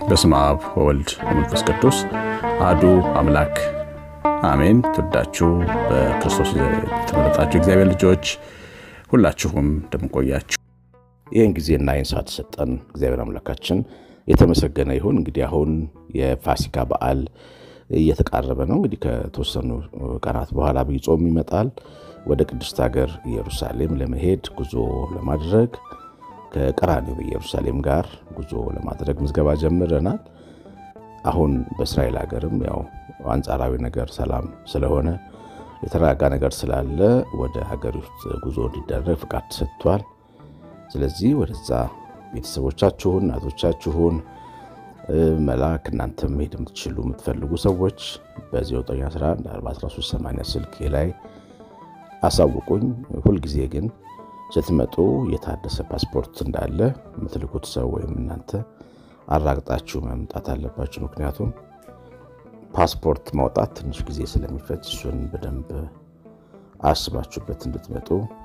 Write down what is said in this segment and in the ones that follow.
በስመ አብ ወወልድ ወመንፈስ ቅዱስ አሐዱ አምላክ አሜን። ተወዳችሁ በክርስቶስ የተመረጣችሁ እግዚአብሔር ልጆች ሁላችሁም እንደምቆያችሁ ይህን ጊዜና ይህን ሰዓት ሰጠን እግዚአብሔር አምላካችን የተመሰገነ ይሁን። እንግዲህ አሁን የፋሲካ በዓል እየተቃረበ ነው። እንግዲህ ከተወሰኑ ቀናት በኋላ ጾም ይመጣል። ወደ ቅድስት ሀገር ኢየሩሳሌም ለመሄድ ጉዞ ለማድረግ ከቀራንዮ በኢየሩሳሌም ጋር ጉዞ ለማድረግ ምዝገባ ጀምረናል። አሁን በእስራኤል ሀገርም ያው አንጻራዊ ነገር ሰላም ስለሆነ የተረጋጋ ነገር ስላለ ወደ ሀገር ውስጥ ጉዞ እንዲደረግ ፍቃድ ተሰጥቷል። ስለዚህ ወደዛ ቤተሰቦቻችሁን እናቶቻችሁን መላክ እናንተም ሄድ የምትችሉ የምትፈልጉ ሰዎች በ0911 41380 ስልክ ላይ አሳውቁኝ። ሁልጊዜ ግን ስትመጡ የታደሰ ፓስፖርት እንዳለ የምትልኩት ሰው ወይም እናንተ አራግጣችሁ መምጣት አለባችሁ። ምክንያቱም ፓስፖርት ማውጣት ትንሽ ጊዜ ስለሚፈጅ እሱን በደንብ አስባችሁበት እንድትመጡ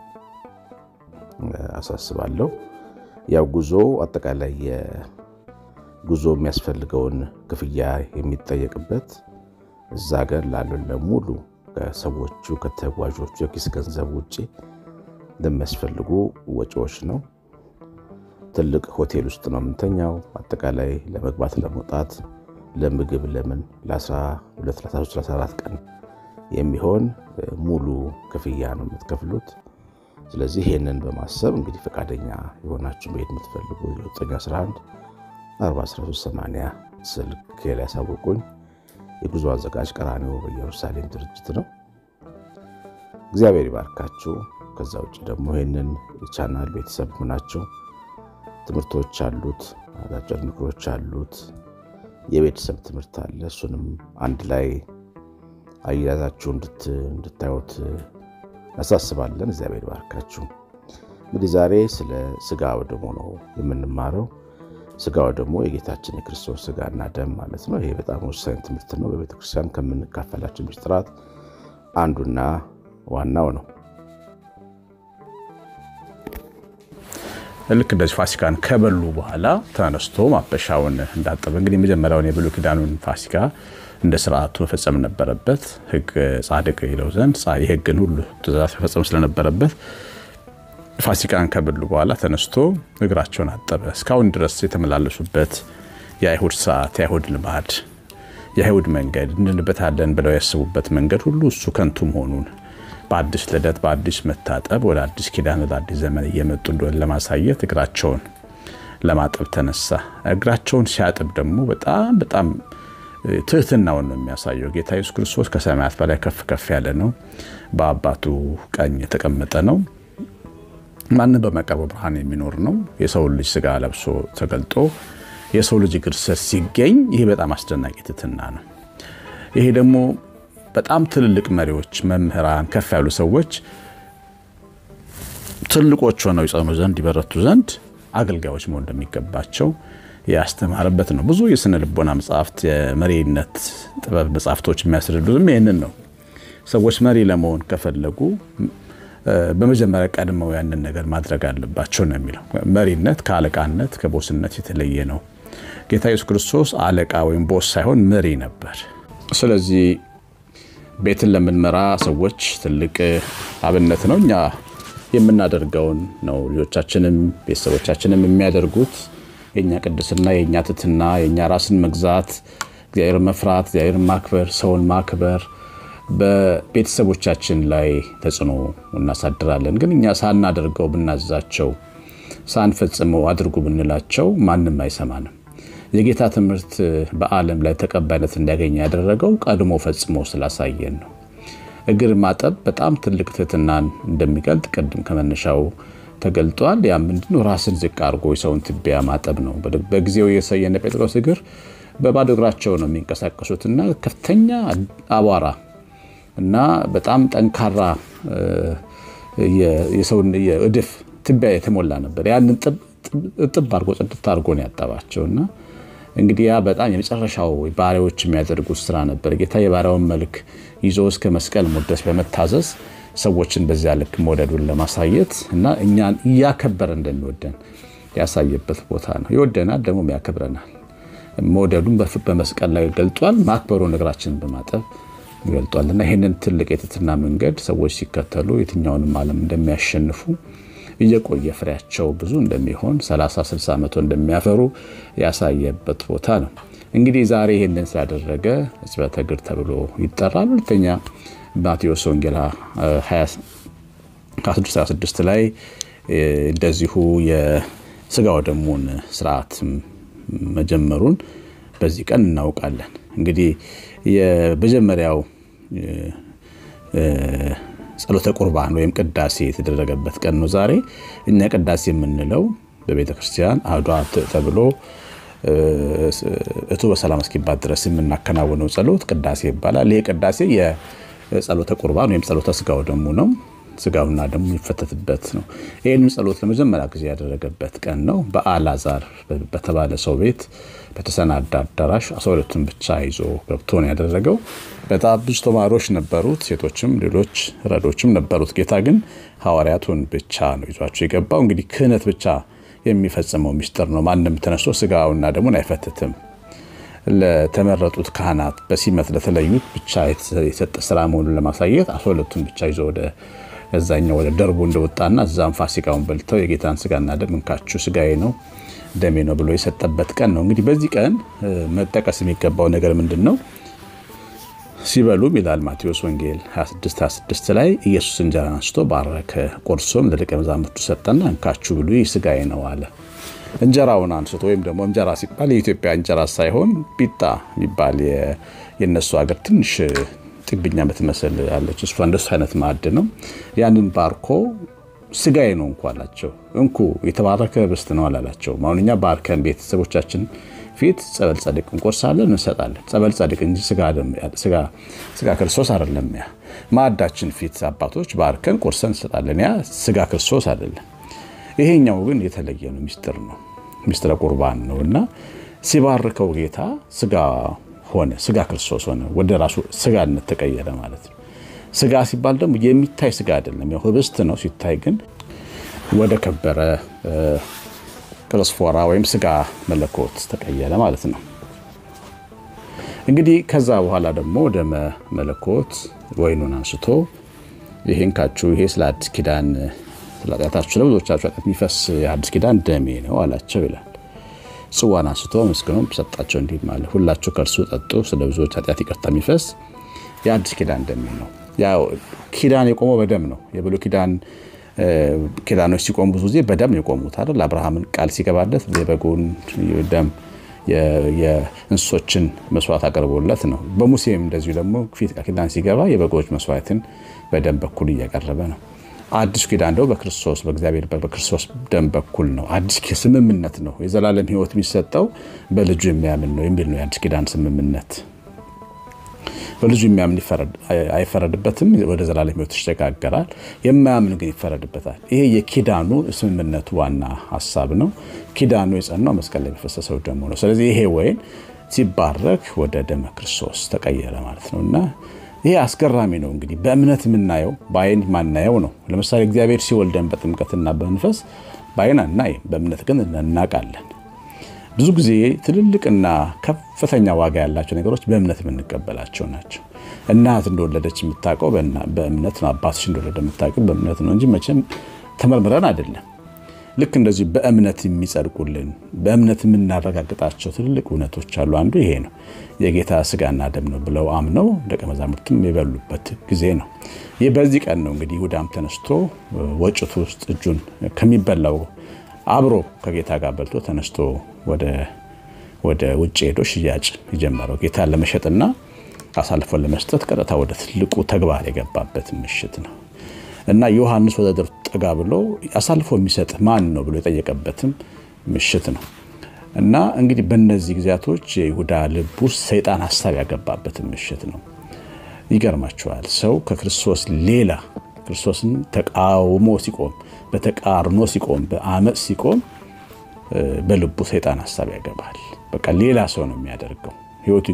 አሳስባለሁ። ያው ጉዞ አጠቃላይ የጉዞ የሚያስፈልገውን ክፍያ የሚጠየቅበት እዛ ሀገር ላሉ ለሙሉ ከሰዎቹ ከተጓዦቹ የኪስ ገንዘብ ውጪ ለሚያስፈልጉ ወጪዎች ነው። ትልቅ ሆቴል ውስጥ ነው የምንተኛው። አጠቃላይ ለመግባት ለመውጣት ለምግብ ለምን ለ12-13-14 ቀን የሚሆን ሙሉ ክፍያ ነው የምትከፍሉት። ስለዚህ ይሄንን በማሰብ እንግዲህ ፈቃደኛ የሆናችሁ መሄድ የምትፈልጉ 911 41380 ስልክ ላይ ያሳውቁኝ። የጉዞ አዘጋጅ ቀራንዮ በኢየሩሳሌም ድርጅት ነው። እግዚአብሔር ይባርካችሁ። ከዛ ውጪ ደግሞ ይሄንን ቻናል ቤተሰብ ሆናችሁ ትምህርቶች አሉት፣ አጫጭር ምክሮች አሉት፣ የቤተሰብ ትምህርት አለ። እሱንም አንድ ላይ አያያዛችሁ እንድታዩት አሳስባለን። እግዚአብሔር ይባርካችሁ። እንግዲህ ዛሬ ስለ ስጋው ደሙ ነው የምንማረው። ስጋው ደግሞ የጌታችን የክርስቶስ ስጋና ደም ማለት ነው። ይሄ በጣም ወሳኝ ትምህርት ነው። በቤተክርስቲያን ከምንካፈላቸው ምስጢራት አንዱና ዋናው ነው። ልክ እንደዚህ ፋሲካን ከበሉ በኋላ ተነስቶ ማበሻውን እንዳጠበ እንግዲህ መጀመሪያውን የብሉይ ኪዳኑን ፋሲካ እንደ ስርዓቱ መፈጸም ነበረበት። ሕግ ጻድቅ ይለው ዘንድ የሕግን ሁሉ ትእዛዝ መፈጸም ስለነበረበት ፋሲካን ከበሉ በኋላ ተነስቶ እግራቸውን አጠበ። እስካሁን ድረስ የተመላለሱበት የአይሁድ ሰዓት፣ የአይሁድ ልማድ፣ የአይሁድ መንገድ እንድንበታለን ብለው ያስቡበት መንገድ ሁሉ እሱ ከንቱ መሆኑን በአዲስ ልደት በአዲስ መታጠብ ወደ አዲስ ኪዳን ወደ አዲስ ዘመን እየመጡ እንደሆነ ለማሳየት እግራቸውን ለማጠብ ተነሳ። እግራቸውን ሲያጥብ ደግሞ በጣም ትህትናውን ነው የሚያሳየው። ጌታ ኢየሱስ ክርስቶስ ከሰማያት በላይ ከፍ ከፍ ያለ ነው። በአባቱ ቀኝ የተቀመጠ ነው። ማንም በመቀበል ብርሃን የሚኖር ነው። የሰው ልጅ ስጋ ለብሶ ተገልጦ የሰው ልጅ እግር ስር ሲገኝ ይሄ በጣም አስደናቂ ትህትና ነው። ይሄ ደግሞ በጣም ትልልቅ መሪዎች፣ መምህራን፣ ከፍ ያሉ ሰዎች ትልቆች ሆነው ይጸኑ ዘንድ ይበረቱ ዘንድ አገልጋዮች መሆን እንደሚገባቸው ያስተማረበት ነው። ብዙ የስነ ልቦና መጻሕፍት፣ የመሪነት ጥበብ መጻሕፍቶች የሚያስረዱትም ይሄንን ነው። ሰዎች መሪ ለመሆን ከፈለጉ በመጀመሪያ ቀድመው ያንን ነገር ማድረግ አለባቸው ነው የሚለው። መሪነት ከአለቃነት ከቦስነት የተለየ ነው። ጌታ ኢየሱስ ክርስቶስ አለቃ ወይም ቦስ ሳይሆን መሪ ነበር። ስለዚህ ቤትን ለምንመራ ሰዎች ትልቅ አብነት ነው። እኛ የምናደርገውን ነው ልጆቻችንም ቤተሰቦቻችንም የሚያደርጉት። የኛ ቅድስና፣ የኛ ትህትና፣ የኛ ራስን መግዛት፣ እግዚአብሔር መፍራት፣ እግዚአብሔር ማክበር፣ ሰውን ማክበር በቤተሰቦቻችን ላይ ተጽዕኖ እናሳድራለን። ግን እኛ ሳናደርገው ብናዛቸው፣ ሳንፈጽመው አድርጉ ብንላቸው ማንም አይሰማንም። የጌታ ትምህርት በዓለም ላይ ተቀባይነት እንዲያገኝ ያደረገው ቀድሞ ፈጽሞ ስላሳየን ነው። እግር ማጠብ በጣም ትልቅ ትህትናን እንደሚገልጥ ቅድም ከመነሻው ተገልጧል። ያ ምንድነው? ራስን ዝቅ አድርጎ የሰውን ትቢያ ማጠብ ነው። በጊዜው የሰየነ ጴጥሮስ እግር በባዶ እግራቸው ነው የሚንቀሳቀሱትና ከፍተኛ አቧራ እና በጣም ጠንካራ የሰውን የእድፍ ትቢያ የተሞላ ነበር። ያንን ጥብ አድርጎ ጽድት አድርጎ ነው ያጠባቸውና እንግዲህ ያ በጣም የመጨረሻው ባሪያዎች የሚያደርጉት ስራ ነበር። ጌታ የባሪያውን መልክ ይዞ እስከ መስቀል ሞት ድረስ በመታዘዝ ሰዎችን በዚያ ልክ መውደዱን ለማሳየት እና እኛን ያከበረ እንደሚወደን ያሳየበት ቦታ ነው። ይወደናል ደግሞ ያከብረናል። ሞዴሉን በመስቀል ላይ ገልጧል። ማክበሩን እግራችንን በማጠብ ገልጧልና ይሄንን ትልቅ የትህትና መንገድ ሰዎች ሲከተሉ የትኛውንም ዓለም እንደሚያሸንፉ እየቆየ ፍሬያቸው ብዙ እንደሚሆን 30-60 ዓመት እንደሚያፈሩ ያሳየበት ቦታ ነው። እንግዲህ ዛሬ ይሄንን ስላደረገ ሕጽበተ እግር ተብሎ ይጠራል። ሁለተኛ ማቴዎስ ወንጌል 26 ላይ እንደዚሁ የሥጋው ደሙን ሥርዓት መጀመሩን በዚህ ቀን እናውቃለን። እንግዲህ የመጀመሪያው ጸሎተ ቁርባን ወይም ቅዳሴ የተደረገበት ቀን ነው ዛሬ። እኛ ቅዳሴ የምንለው በቤተ ክርስቲያን አሐዱ ተብሎ እቱ በሰላም እስኪባል ድረስ የምናከናውነው ጸሎት ቅዳሴ ይባላል። ይሄ ቅዳሴ የጸሎተ ቁርባን ወይም ጸሎተ ሥጋው ደሙ ነው። ሥጋውና ደሙ የሚፈተትበት ነው። ይሄንን ጸሎት ለመጀመሪያ ጊዜ ያደረገበት ቀን ነው። በአልዓዛር በተባለ ሰው ቤት በተሰናዳ አዳራሽ 12ቱን ብቻ ይዞ ገብቶ ነው ያደረገው። በጣም ብዙ ተማሪዎች ነበሩት፣ ሴቶችም ሌሎች ረዶችም ነበሩት። ጌታ ግን ሐዋርያቱን ብቻ ነው ይዟቸው የገባው። እንግዲህ ክህነት ብቻ የሚፈጽመው ምስጢር ነው። ማንም ተነስቶ ሥጋውና ደሙን አይፈትትም። ለተመረጡት ካህናት በሲመት ለተለዩት ብቻ የተሰጠ ስራ መሆኑን ለማሳየት 12ቱን ብቻ ይዞ ወደ እዛኛው ወደ ደርቡ እንደወጣና እዛም ፋሲካውን በልተው የጌታን ሥጋና ደም እንካችሁ ሥጋዬ ነው ደሜ ነው ብሎ የሰጠበት ቀን ነው። እንግዲህ በዚህ ቀን መጠቀስ የሚገባው ነገር ምንድነው? ሲበሉም ይላል ማቴዎስ ወንጌል 26 ላይ ኢየሱስ እንጀራን አንስቶ ባረከ፣ ቆርሶም ለደቀ መዛሙርቱ ሰጠና እንካችሁ ብሉ ይህ ሥጋዬ ነው አለ። እንጀራውን አንስቶ ወይም ደግሞ እንጀራ ሲባል የኢትዮጵያ እንጀራ ሳይሆን ቢጣ የሚባል የነሱ ሀገር ትንሽ ጥብኛ የምትመስል አለች። እሷ እንደሱ አይነት ማዕድ ነው። ያንን ባርኮ ሥጋዬ ነው እንኳን አላቸው። እንኩ የተባረከ ህብስት ነው አላላቸው። ማውንኛ ባርከን ቤተሰቦቻችን ፊት ጸበል ጸድቅ እንቆርሳለን እንሰጣለን። ጸበል ጸድቅ እንጂ ሥጋ ክርስቶስ አይደለም። ያ ማዕዳችን ፊት አባቶች ባርከን ቆርሰን እንሰጣለን። ያ ሥጋ ክርስቶስ አይደለም። ይሄኛው ግን የተለየ ነው። ምስጢር ነው። ምስጢረ ቁርባን ነውና ሲባርከው ጌታ ሥጋ ሆነ፣ ሥጋ ክርስቶስ ሆነ፣ ወደ ራሱ ሥጋነት ተቀየረ ማለት ነው። ሥጋ ሲባል ደግሞ የሚታይ ሥጋ አይደለም። ያው ህብስት ነው ሲታይ፣ ግን ወደ ከበረ ክርስፎራ ወይም ሥጋ መለኮት ተቀየረ ማለት ነው። እንግዲህ ከዛ በኋላ ደግሞ ወደ መለኮት ወይኑን አንስቶ ይሄን ካችሁ ይሄ ስለ አዲስ ኪዳን ስለጣታችሁ ለብዙዎቻችሁ ኃጢአት የሚፈስ የአዲስ ኪዳን ደሜ ነው አላቸው ይላል። ጽዋን አንስቶ መስክኖም ሰጣቸው እንዲህ ማለት ሁላችሁ ከእርሱ ጠጡ፣ ስለ ብዙዎች ኃጢአት ይቅርታ የሚፈስ የአዲስ ኪዳን ደሜ ነው። ያው ኪዳን የቆመው በደም ነው። የብሉይ ኪዳን ኪዳኖች ሲቆሙ ብዙ ጊዜ በደም ነው የቆሙት አይደል? አብርሃምን ቃል ሲገባለት የበጉን ደም የእንስሶችን መስዋዕት አቀርቦለት ነው። በሙሴም እንደዚሁ ደግሞ ኪዳን ሲገባ የበጎች መስዋዕትን በደም በኩል እያቀረበ ነው። አዲስ ኪዳን ደግሞ በክርስቶስ በእግዚአብሔር በክርስቶስ ደም በኩል ነው። አዲስ ስምምነት ነው። የዘላለም ሕይወት የሚሰጠው በልጁ የሚያምን ነው የሚል ነው የአዲስ ኪዳን ስምምነት። በልጁ የሚያምን አይፈረድበትም፣ ወደ ዘላለም ሕይወት ይሸጋገራል። የማያምን ግን ይፈረድበታል። ይሄ የኪዳኑ ስምምነቱ ዋና ሐሳብ ነው። ኪዳኑ የጸናው መስቀል ላይ በፈሰሰው ደሙ ነው። ስለዚህ ይሄ ወይን ሲባረክ ወደ ደመ ክርስቶስ ተቀየረ ማለት ነውና ይሄ አስገራሚ ነው። እንግዲህ በእምነት የምናየው በአይን ማናየው ነው። ለምሳሌ እግዚአብሔር ሲወልደን በጥምቀትና በመንፈስ በአይን አናይም፣ በእምነት ግን እናውቃለን። ብዙ ጊዜ ትልልቅና ከፍተኛ ዋጋ ያላቸው ነገሮች በእምነት የምንቀበላቸው ናቸው። እናት እንደወለደች የምታውቀው በእምነት ነው። አባትሽ እንደወለደ የምታውቀው በእምነት ነው እንጂ መቼም ተመርምረን አይደለም። ልክ እንደዚህ በእምነት የሚጸድቁልን በእምነት የምናረጋግጣቸው ትልልቅ እውነቶች አሉ። አንዱ ይሄ ነው። የጌታ ሥጋና ደም ነው ብለው አምነው ደቀ መዛሙርትም የበሉበት ጊዜ ነው። ይህ በዚህ ቀን ነው እንግዲህ ይሁዳም ተነስቶ ወጭቱ ውስጥ እጁን ከሚበላው አብሮ ከጌታ ጋር በልቶ ተነስቶ ወደ ውጭ ሄዶ ሽያጭ የጀመረው ጌታን ለመሸጥና አሳልፎ ለመስጠት ቀጥታ ወደ ትልቁ ተግባር የገባበት ምሽት ነው እና ዮሐንስ ወደ ደርብ ጠጋ ብሎ አሳልፎ የሚሰጥ ማን ነው ብሎ የጠየቀበትም ምሽት ነው እና እንግዲህ በእነዚህ ጊዜያቶች የይሁዳ ልብ ውስጥ ሰይጣን ሐሳብ ያገባበት ምሽት ነው። ይገርማችኋል። ሰው ከክርስቶስ ሌላ ክርስቶስን ተቃውሞ ሲቆም፣ በተቃርኖ ሲቆም፣ በአመጽ ሲቆም በልቡ ሰይጣን ሐሳብ ያገባል። በቃ ሌላ ሰው ነው የሚያደርገው። ህይወቱ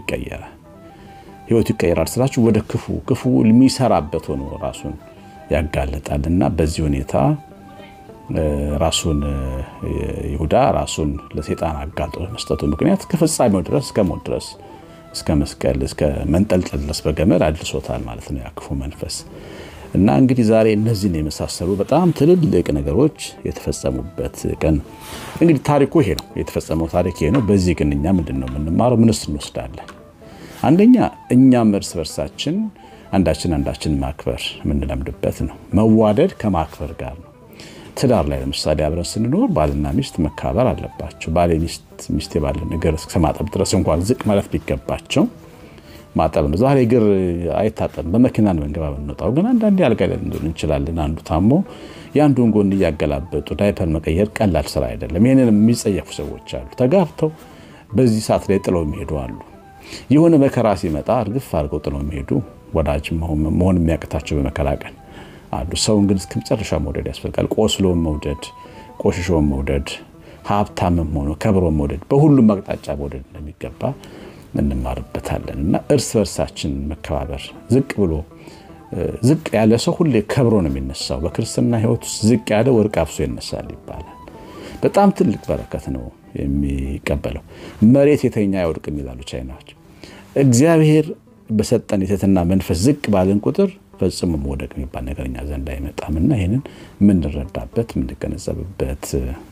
ይቀየራል ስላችሁ ወደ ክፉ የሚሰራበት ሆኖ ራሱን ያጋለጣልና በዚህ ሁኔታ ራሱን ይሁዳ ራሱን ለሰይጣን አጋልጦ መስጠቱ ምክንያት ከፍጻሜው ድረስ ከሞት ድረስ እስከ መስቀል እስከ መንጠልጠል ድረስ በገመድ አድርሶታል ማለት ነው ያክፉ መንፈስ። እና እንግዲህ ዛሬ እነዚህን የመሳሰሉ በጣም ትልልቅ ነገሮች የተፈጸሙበት ቀን እንግዲህ ታሪኩ ይሄ ነው የተፈጸመው ታሪክ ይሄ ነው። በዚህ ግን እኛ ምንድነው የምንማረው? ምንስ እንወስዳለን? አንደኛ እኛም እርስ በርሳችን አንዳችን ማክበር የምንለምድበት ነው። መዋደድ ከማክበር ጋር ነው። ትዳር ላይ ለምሳሌ አብረን ስንኖር ባልና ሚስት መካበር አለባቸው። ባል ሚስት ባልን እግር እስከ ማጠብ ድረስ እንኳን ዝቅ ማለት ቢገባቸው ማጠብ ነው። ዛሬ እግር አይታጠብም። በመኪና ነው መንገባ ብንወጣው ግን አንዳንዴ አልጋ ላይ እንችላለን። አንዱ ታሞ ያንዱን ጎን እያገላበጡ ዳይፐር መቀየር ቀላል ስራ አይደለም። ይሄንን የሚጸየፉ ሰዎች አሉ። ተጋብተው በዚህ ሰዓት ላይ ጥለው የሚሄዱ አሉ። የሆነ መከራ ሲመጣ እርግፍ አድርገው ጥለው የሚሄዱ ወዳጅ መሆን የሚያቅታቸው በመከራ ቀን አሉ። ሰውን ግን እስከመጨረሻ መውደድ ያስፈልጋል። ቆስሎም መውደድ፣ ቆሽሾም መውደድ፣ ሀብታምም ሆኖ ከብሮም መውደድ፣ በሁሉም አቅጣጫ መውደድ እንደሚገባ እንማርበታለን። እና እርስ በርሳችን መከባበር ዝቅ ያለ ሰው ሁሌ ከብሮ ነው የሚነሳው። በክርስትና ሕይወት ውስጥ ዝቅ ያለ ወርቅ አፍሶ ይነሳል ይባላል። በጣም ትልቅ በረከት ነው የሚቀበለው። መሬት የተኛ አይወድቅም ይላሉ ቻይናዎች። እግዚአብሔር በሰጠን የትህትና መንፈስ ዝቅ ባለን ቁጥር ፈጽሞ መውደቅ የሚባል ነገርኛ ዘንድ አይመጣምና ይሄንን የምንረዳበት የምንገነዘብበት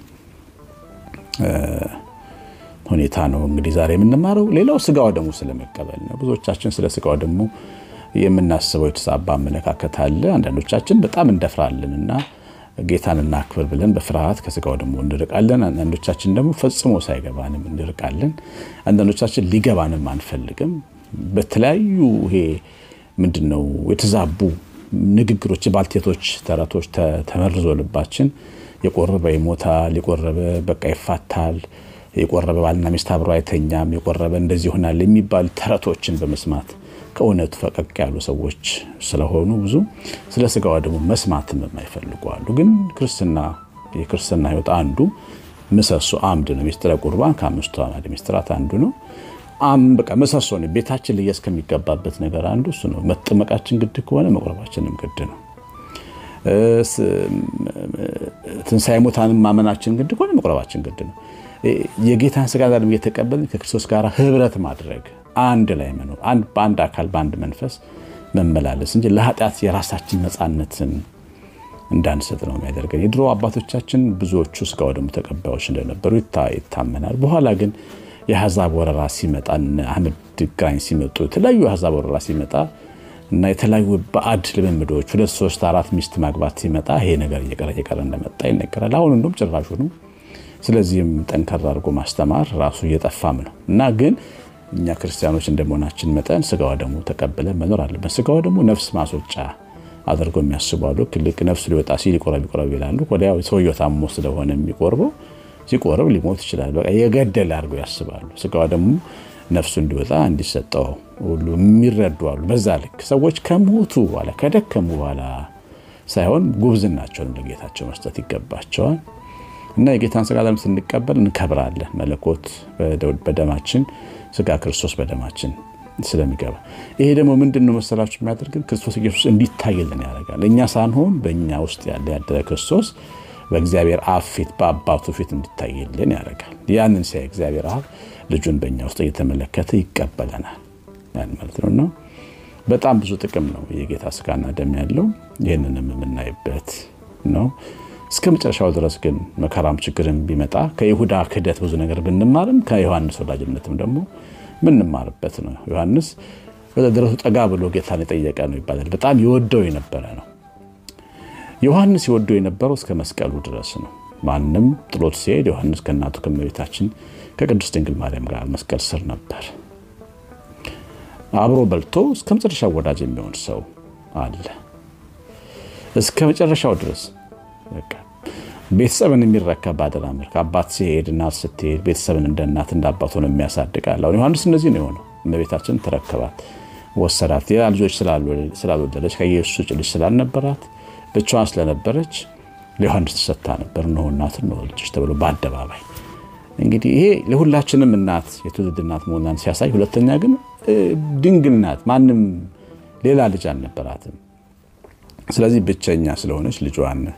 ሁኔታ ነው እንግዲህ ዛሬ የምንማረው። ሌላው ስጋው ደግሞ ስለመቀበል ነው። ብዙዎቻችን ስለ ስጋው ደግሞ የምናስበው የተሳባ አመለካከት አለ። አንዳንዶቻችን በጣም እንደፍራለንና ጌታን እናክብር ብለን በፍርሃት ከስጋው ደግሞ እንርቃለን። አንዳንዶቻችን ደግሞ ፈጽሞ ሳይገባንም እንርቃለን። አንዳንዶቻችን ሊገባንም አንፈልግም። በተለያዩ ይሄ ምንድነው የተዛቡ ንግግሮች፣ ባልቴቶች፣ ተረቶች ተመርዞ ልባችን የቆረበ ይሞታል፣ የቆረበ በቃ ይፋታል፣ የቆረበ ባልና ሚስት አብሮ አይተኛም፣ የቆረበ እንደዚህ ይሆናል የሚባል ተረቶችን በመስማት ከእውነቱ ፈቀቅ ያሉ ሰዎች ስለሆኑ ብዙ ስለ ስጋው ደግሞ መስማትም የማይፈልጉ አሉ። ግን የክርስትና ሕይወት አንዱ ምሰሶ አምድ ነው። ሚስጥረ ቁርባን ከአምስቱ አዕማደ ምስጢራት አንዱ ነው። በቃ ምሰሶ ነው። ቤታችን ላይ እስከሚገባበት ነገር አንዱ እሱ ነው። መጠመቃችን ግድ ከሆነ መቁረባችንም ግድ ነው። ትንሣኤ ሙታንን ማመናችን ግድ ከሆነ መቁረባችን ግድ ነው። የጌታን ስጋ ደም እየተቀበልን ከክርስቶስ ጋር ህብረት ማድረግ፣ አንድ ላይ መኖር፣ በአንድ አካል በአንድ መንፈስ መመላለስ እንጂ ለኃጢአት የራሳችን ነፃነትን እንዳንሰጥ ነው የሚያደርገን። የድሮ አባቶቻችን ብዙዎቹ ስጋው ደሙ ተቀባዮች እንደነበሩ ይታመናል። በኋላ ግን የአሕዛብ ወረራ ሲመጣ አህመድ ግራኝ ሲመጡ የተለያዩ የአሕዛብ ወረራ ሲመጣ እና የተለያዩ ባዕድ ልምምዶች 2 3 4 ሚስት ማግባት ሲመጣ ይሄ ነገር እየቀረ እንደመጣ ይነገራል። አሁን እንደውም ጭራሹ ነው። ስለዚህም ጠንከር አድርጎ ማስተማር ራሱ እየጠፋም ነው እና ግን እኛ ክርስቲያኖች እንደመሆናችን መጠን ስጋው ደሙ ተቀብለን መኖር አለብን። ስጋው ደሙ ነፍስ ማስወጫ አድርጎ የሚያስቡ አሉ። ክልክ ነፍስ ሊወጣ ሲል ይቆረብ ይላሉ። ወዲያው ሰውየው ታሞ ስለሆነ የሚቆርበው ሲቆርብ ሊሞት ይችላል በቃ የገደለ አድርጎ ያስባሉ። ስጋው ደሙ ነፍሱ እንዲወጣ እንዲሰጠው ሁሉ የሚረዱ አሉ። በዛ ልክ ሰዎች ከሞቱ በኋላ ከደከሙ በኋላ ሳይሆን ጉብዝናቸውን ለጌታቸው መስጠት ይገባቸዋል። እና የጌታን ስጋ ደም ስንቀበል እንከብራለን። መለኮት በደማችን ስጋ ክርስቶስ በደማችን ስለሚገባ ይሄ ደግሞ ምንድነው መሰላችሁ የሚያደርገን? ክርስቶስ ኢየሱስ እንዲታይልን ያደርጋል። እኛ ሳንሆን በእኛ ውስጥ ያለ ክርስቶስ በእግዚአብሔር አብ ፊት በአባቱ ፊት እንዲታይልን ያደርጋል። ያንን ሲያይ እግዚአብሔር አብ ልጁን በእኛ ውስጥ እየተመለከተ ይቀበለናል ያን ማለት ነውና በጣም ብዙ ጥቅም ነው የጌታ ስጋና ደም ያለው። ይሄንንም የምናይበት ነው። እስከ መጨረሻው ድረስ ግን መከራም ችግርም ቢመጣ ከይሁዳ ክህደት ብዙ ነገር ብንማርም ከዮሐንስ ወዳጅነትም ደግሞ ምንማርበት ነው። ዮሐንስ በደረሱ ጠጋ ብሎ ጌታን የጠየቀ ነው ይባላል። በጣም ይወደው የነበረ ነው። ዮሐንስ ይወደው የነበረው እስከ መስቀሉ ድረስ ነው። ማንም ጥሎት ሲሄድ ዮሐንስ ከእናቱ ከእመቤታችን ከቅድስት ድንግል ማርያም ጋር መስቀል ስር ነበር። አብሮ በልቶ እስከ መጨረሻው ወዳጅ የሚሆን ሰው አለ። እስከ መጨረሻው ድረስ በቃ ቤተሰብን የሚረከብ ባደራ መልክ አባት ሲሄድ እናት ስትሄድ ቤተሰብን እንደ እናት እንደ አባት ሆኖ የሚያሳድጋል። ዮሐንስ እንደዚህ ነው የሆነው። እመቤታችን ተረከባት፣ ወሰዳት። ያ ልጆች ስላልወለደች ከኢየሱስ ውጭ ልጅ ስላልነበራት ብቻዋን ስለነበረች ለዮሐንስ ተሰጥታ ነበር። ነው እናት ነው ልጅ ተብሎ በአደባባይ እንግዲህ ይሄ ለሁላችንም እናት የትውልድ እናት መሆኗን ሲያሳይ፣ ሁለተኛ ግን ድንግል ናት። ማንም ሌላ ልጅ አልነበራትም። ስለዚህ ብቸኛ ስለሆነች ልጇን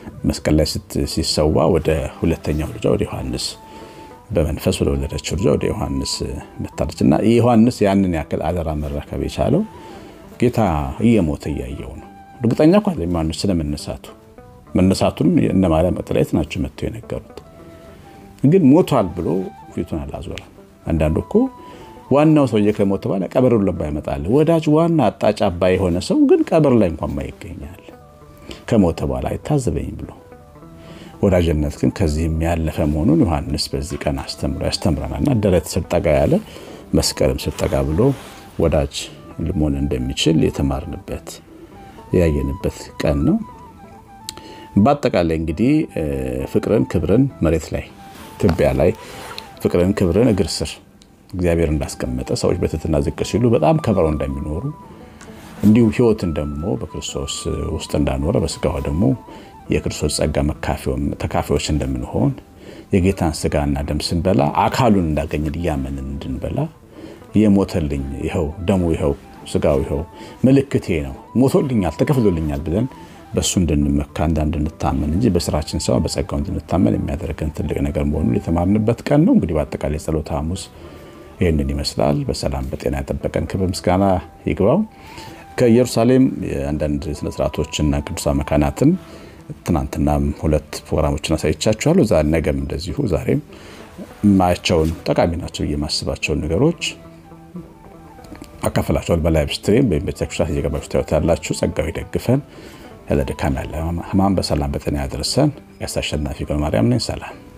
መስቀል ላይ ሲሰዋ ወደ ሁለተኛው ልጅ ወደ ዮሐንስ በመንፈስ ወደ ወለደችው ልጅ ወደ ዮሐንስ መጣለችና ዮሐንስ ያንን ያክል አደራ መረከብ የቻለው ጌታ እየሞተ ያየው ነው። እርግጠኛ እኮ አይደለም ዮሐንስ ስለመነሳቱም እነ ማርያም መጥለየት ናቸው መጥተው የነገሩት። ግን ሞቷል ብሎ ፊቱን አላዞረም። አንዳንዱ እኮ ዋናው ሰውዬ ከሞተ በኋላ ቀብሩን ለባ ይመጣል። ወዳጅ ዋና አጣጭ አባይ የሆነ ሰው ግን ቀብር ላይ እንኳን ማይገኛል ከሞተ በኋላ አይታዘበኝ ብሎ ወዳጅነት ግን ከዚህም ያለፈ መሆኑን ዮሐንስ በዚህ ቀን ያስተምረናልና ደረት ስር ጠጋ ያለ መስቀልም ስር ጠጋ ብሎ ወዳጅ ለመሆን እንደሚችል የተማርንበት ያየንበት ቀን ነው። በአጠቃላይ እንግዲህ ፍቅርን ክብርን መሬት ላይ ትቢያ ላይ ፍቅርን ክብርን እግር ስር እግዚአብሔር እንዳስቀመጠ ሰዎች በትህትና ዝቅ ሲሉ በጣም ከበረው እንደሚኖሩ እንዲሁ ሕይወትን ደግሞ በክርስቶስ ውስጥ እንዳኖረ በስጋው ደግሞ የክርስቶስ ጸጋ ተካፋዮች እንደምንሆን የጌታን ስጋና ደም ስንበላ አካሉን እንዳገኘን ያመንን እንድንበላ የሞተልኝ ይሄው ደሙ ይሄው ስጋው ይሄው ምልክቴ ነው ሞቶልኛል ተከፍሎልኛል ብለን በሱ እንድንመካ እንድንታመን እንጂ በስራችን ሰው በጸጋው እንድንታመን የሚያደርገን ትልቅ ነገር መሆኑን የተማርንበት ቀን ነው። እንግዲህ በአጠቃላይ ጸሎተ ሐሙስ ይሄንን ይመስላል። በሰላም በጤና ያጠበቀን ክብር ምስጋና ይግባው። ከኢየሩሳሌም አንዳንድ ስነ ስርዓቶችና ቅዱሳን መካናትን ትናንትናም 2 ፕሮግራሞችን አሳይቻችኋለሁ። ዛሬ ነገም እንደዚሁ ዛሬም ማያቸውን ጠቃሚ ናቸው የማስባቸው ነገሮች አካፈላችኋል። በላይቭ ስትሪም በቤተክርስቲያን እየገባችሁ ታዩታላችሁ። ጸጋው ይደግፈን። ለደካማ ያለ ሕማም በሰላም በጤና ያድርሰን። ያሳሸናፊ ገብረ ማርያም ነኝ። ሰላም